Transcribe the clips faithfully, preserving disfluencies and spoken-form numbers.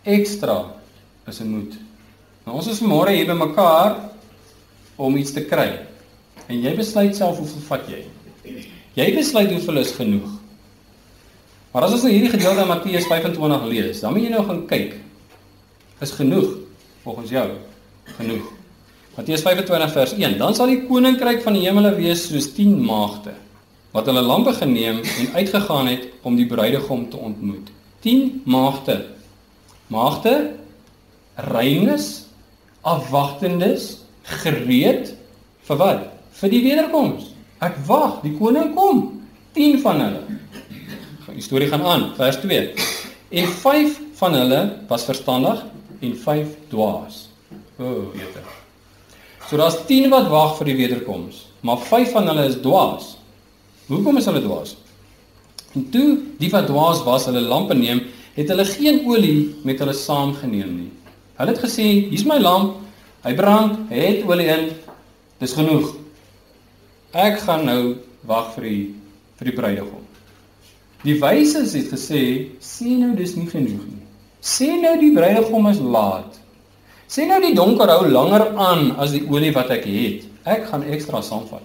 Ekstra is 'n moet. Nou, ons is vanmôre hier by mekaar om iets te kry. En jy besluit self hoeveel vat jy. Jy besluit hoeveel is genoeg. Maar as ons nou hierdie gedeelte in Matteus vyf-en-twintig lees, dan moet jy nou gaan kyk. Is genoeg, volgens jou, genoeg. Matteus vyf-en-twintig vers een. Dan sal die koninkryk van die hemele wees soos tien maagde, wat hulle lampe geneem en uitgegaan het om die bruidegom te ontmoet. Tien maagde. Maagde, reines, afwagtendes, gereed, vir wat? Vir die wederkoms. Ek wag, die koning kom. Tien van hulle. Die storie gaan aan, vers twee. En vyf van hulle was verstandig en vyf dwaas. O, oh, weet ek. So daar's tien wat wag vir die wederkoms, maar vyf van hulle is dwaas. Hoekom is hulle dwaas? En toe die wat dwaas was, hulle lampe neem, het hulle geen olie met hulle saamgeneem nie. Hulle het gesê, hier's my lamp, hy brand, hy het olie in, dis genoeg. Ek gaan nou wag vir die, vir die bruidegom. Die wyses het gesê, sê nou dis nie genoeg nie. Sê nou die bruidegom is laat. Sê nou die donker hou langer aan as die olie wat ek het. Ek gaan ekstra saamvat.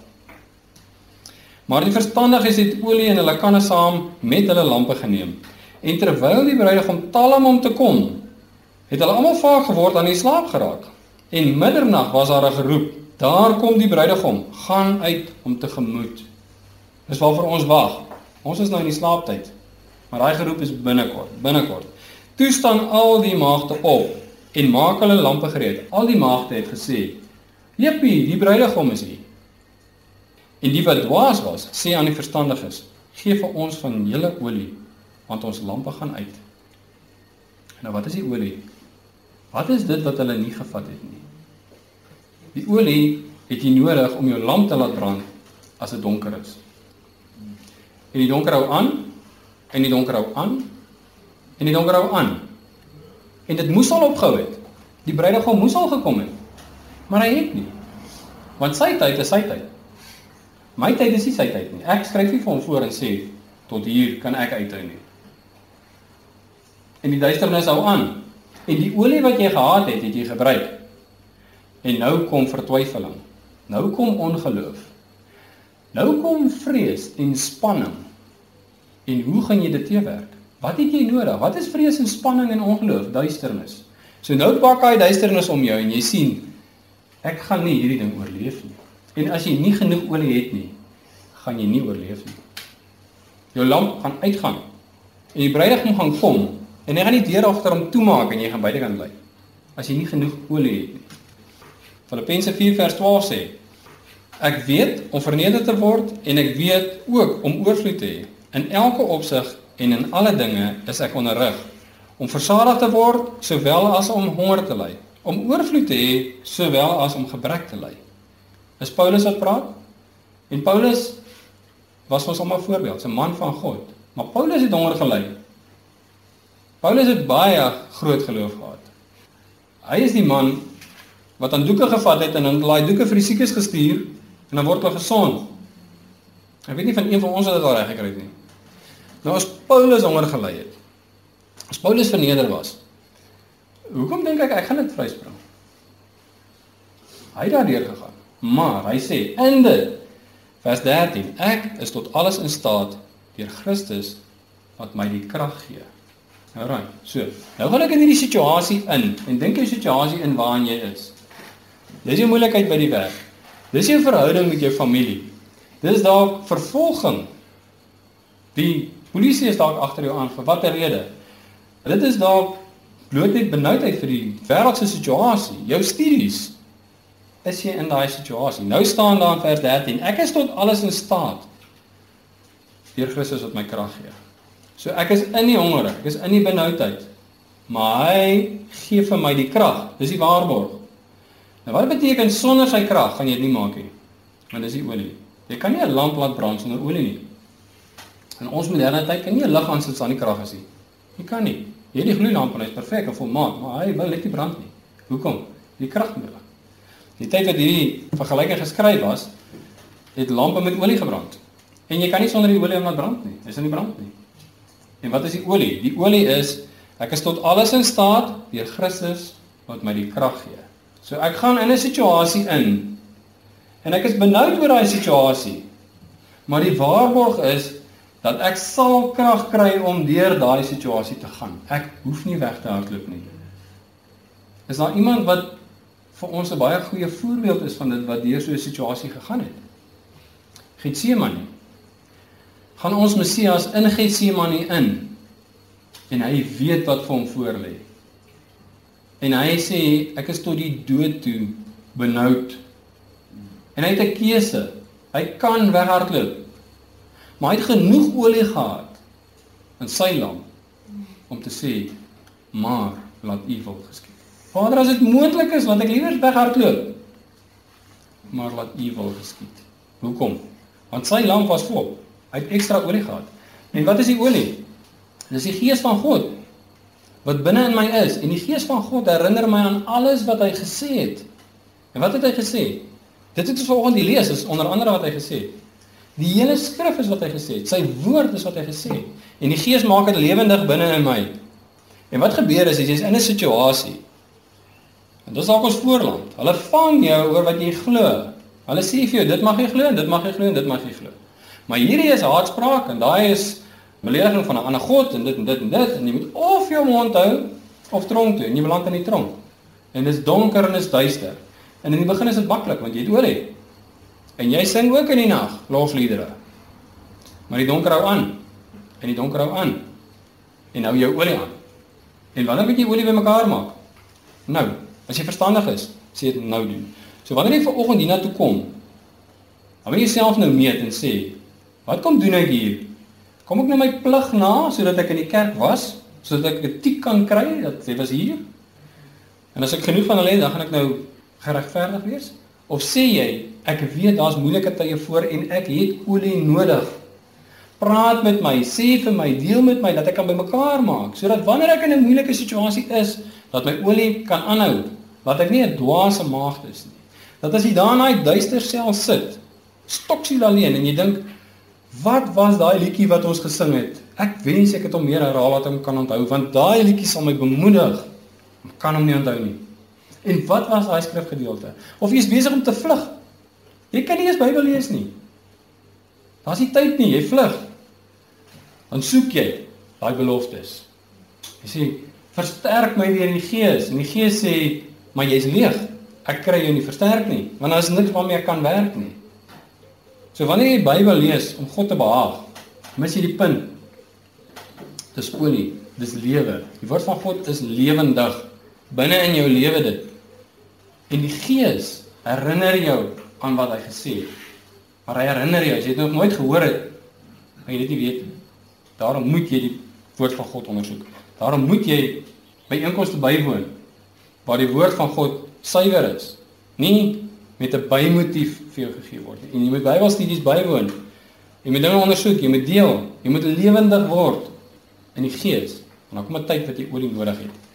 Maar die verstandiges het olie in hulle kanne saam met hulle lampe geneem. En terwyl die bruidegom talm om te kom, het hulle almal vaag geword aan die slaap geraak. En middernag was daar 'n geroep, daar kom die bruidegom, gaan uit om tegemoet. Dis waarvoor ons wag. Ons is nou in die slaaptyd, maar daai geroep is binnekort, binnekort. Toe staan al die maagde op en maak hulle lampe gereed. Al die maagde het gesê, "Jeppie, die bruidegom is hier." En die wat dwaas was, sê aan die verstandiges, "Gee vir ons van julle olie, want ons lampe gaan uit." Nou wat is die olie? Wat is dit wat hulle nie gevat het nie? Die olie het jy nodig om jou lamp te laat brand as dit donker is. En die donker hou aan, en die donker hou aan, en die donker hou aan. En dit moes al opgehou het. Die bruidegom moes al gekom het. Maar hy het nie. Want sy tyd is sy tyd. My tyd is nie sy tyd nie. Ek skryf nie vir hom voor en sê, tot hier kan ek uithou nie. En die duisternis hou aan. En die olie wat jy gehad het, het jy gebruik. En nou kom vertwyfeling. Nou kom ongeloof. Nou kom vrees en spanning. En hoe gaan jy dit teewerk? Wat het jy nodig? Wat is vrees en spanning en ongeloof? Duisternis. So nou pak hy duisternis om jou en jy sien, ek gaan nie hierdie ding oorleef nie. En as jy nie genoeg olie het nie, gaan jy nie oorleef nie. Jou lamp gaan uitgaan. En die bruidegom gaan kom. En hy gaan die deur agter hom toemaak en jy gaan buitekant bly. As jy nie genoeg olie het nie. Filippense vier vers twaalf sê, ek weet om verneder te word en ek weet ook om oorvloed te hê. In elke opsig en in alle dinge is ek onderrig. Om versadig te word, sowel as om honger te ly. Om oorvloed te hê, sowel as om gebrek te ly. Is Paulus wat praat? En Paulus was vir ons almal voorbeeld, 'n man van God. Maar Paulus het honger gely. Paulus het baie groot geloof gehad. Hy is die man wat aan doeke gevat het en dan daai doeke vir die siekes gestuur en dan word hulle gesond. Ek weet nie van een van ons wat dit al reg gekry het nie. Nou as Paulus honger gely het, as Paulus verneder was, hoekom dink ek ek gaan dit vryspring? Hy het daardeur gegaan. Maar hy sê in dit, vers dertien, ek is tot alles in staat deur Christus wat my die krag gee. Alright, so, nou gaan ek in hierdie situasie in, en dink jy situasie in waarin jy is. Dis jou moeilikheid by die werk. Dis jou verhouding met jou familie. Dis dalk vervolging. Die polisie is dalk agter jou aan, vir watter rede? Dit is dalk bloot net benoudheid vir die wêreldse situasie, jou studies. Is jy in daai situasie? Nou staan daar in vers dertien, ek is tot alles in staat deur Christus wat my krag gee. So ek is in die honger, ek is in die benoudheid, maar hy gee vir my die krag, dis die waarborg. Nou wat beteken sonder sy krag gaan jy dit nie maak nie, want dis die olie. Jy kan nie 'n lamp laat brand sonder olie nie. In ons moderne tyd kan nie 'n lig aansit as daar nie krag is nie. Jy kan nie. Jy het die gloeilamp en hy is perfek en volmaak, maar hy wil net nie brand nie. Hoekom? Die krag nodig. Die tyd wat hierdie vergelyking geskryf was, het lampe met olie gebrand. En jy kan nie sonder die olie laat brand nie. Dis in die brand nie. En wat is die olie? Die olie is Ek is tot alles in staat deur Christus wat my die krag gee. So ek gaan in 'n situasie in en ek is benoud oor daai situasie. Maar die waarborg is dat ek sal krag kry om deur daai situasie te gaan. Ek hoef nie weg te hardloop nie. Is daar iemand wat vir ons 'n baie goeie voorbeeld is van dit wat deur so 'n situasie gegaan het? Getsemane. Gaan ons Messias in Getsemane in en hy weet wat vir hom voorlê. En hy sê ek is tot die dood toe benoud. En hy het 'n keuse. Hy kan weghardloop. Maar hy het genoeg olie gehad in sy lamp om te sê, maar laat U wil geskied. Vader, as dit moontlik is, laat ek liewer weghardloop. Maar laat U wil geskied. Hoekom? Want sy lamp was vol. Hy het ekstra olie gehad. En wat is die olie? Dis die Gees van God wat binne in my is. En die Gees van God herinner my aan alles wat hy gesê het. En wat het hy gesê? Dit het ons vanoggend die lees, is onder andere wat hy gesê het. Die hele skrif is wat hy gesê het. Sy woord is wat hy gesê het. En die Gees maak dit lewendig binne in my. En wat gebeur is, as jy is in 'n situasie, en dis dalk ons voorland, hulle vang jou oor wat jy glo. Hulle sê vir jou, dit mag jy glo, en dit mag jy glo, en dit mag jy glo. Maar hierdie is haatspraak, en daai is belediging van 'n ander God, en dit en dit en dit, en jy moet of jou mond hou, of tronk toe, en jy beland in die tronk. En dit is donker en dit is duister. En in die begin is dit maklik, want jy het olie. En jy sing ook in die nag, lofliedere. Maar die donker hou aan, en die donker hou aan, en hou jou olie aan. En wanneer moet jy olie by mekaar maak? Nou, as jy verstandig is, sê dit nou doen. So wanneer jy vanoggend hiernatoe kom, dan moet jy self nou meet en sê, wat kom doen ek hier? Kom ek nou my plig na, sodat ek in die kerk was, sodat ek 'n tik kan kry, dat jy was hier? En as ek genoeg van hulle het, dan gaan ek nou geregverdig wees? Of sê jy, ek weet daar's moeilike tye voor en ek het olie nodig. Praat met my, sê vir my, deel met my, dat ek kan by mekaar maak, sodat wanneer ek in 'n moeilike situasie is, dat my olie kan aanhou, dat ek nie 'n dwaase maagd is nie. Dat as jy daar in daai duister sel sit, stoksiel alleen, en jy dink, wat was daai liedjie wat ons gesing het? Ek wens ek het hom meer herhaal wat ek kan onthou, want daai liedjie sal my bemoedig. Ek kan hom nie onthou nie. En wat was daai skrifgedeelte? Of jy is besig om te vlug. Jy kan nie eens Bybel lees nie. Daar's nie tyd nie, jy vlug. Dan soek jy daai beloftes. Jy sê, versterk my deur die Gees. En die Gees sê, maar jy's leeg. Ek kry jou nie versterk nie, want daar is niks waarmee ek kan werk nie. So wanneer jy die Bybel lees om God te behaag, mis jy die punt. Dis olie, dis lewe. Die woord van God is lewendig. Binne in jou lewe dit. En die Gees herinner jou aan wat hy gesê het. Maar hy herinner jou, as jy dit nog nooit gehoor het, kan jy dit nie weet nie. Daarom moet jy die woord van God ondersoek. Daarom moet jy by einkomste bywoon, waar die woord van God suiwer is. Nie met 'n bymotief vir jou gegee word. En jy moet Bybelstudies bywoon. Jy moet dinge ondersoek, jy moet deel, jy moet lewendig word in die Gees. En dan kom 'n tyd wat jy olie nodig het.